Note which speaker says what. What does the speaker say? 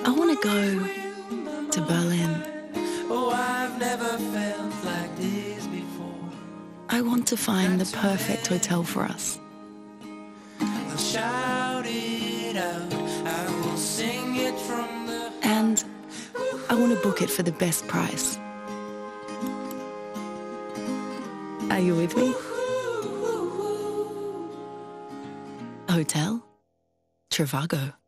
Speaker 1: I want to go to Berlin.
Speaker 2: Oh, I've never felt like this before.
Speaker 1: I want to find the perfect hotel for us.
Speaker 2: I'll shout it out. I will sing it from the...
Speaker 1: And I want to book it for the best price. Are you with me? Hotel Trivago.